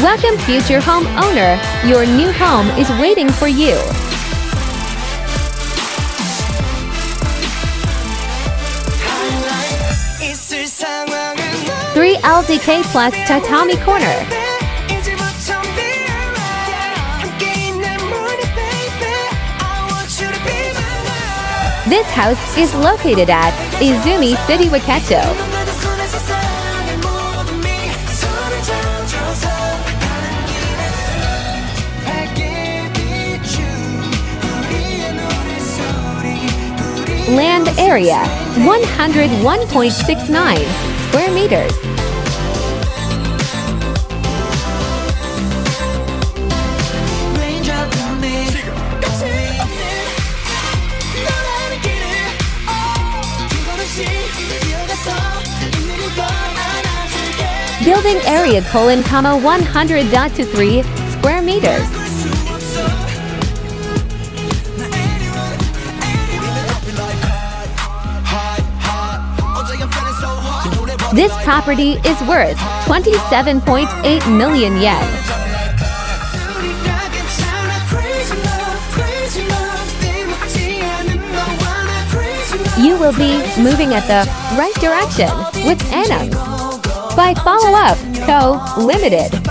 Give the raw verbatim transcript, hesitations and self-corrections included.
Welcome, future homeowner. Your new home is waiting for you. three L D K plus tatami corner. This house is located at Izumi City, Wakecho. Land area one hundred one point six nine square meters. Building area colon comma one hundred dot two three square meters. This property is worth twenty-seven point eight million yen. You will be moving at the right direction with Anhomes by Follow Up Co. Limited.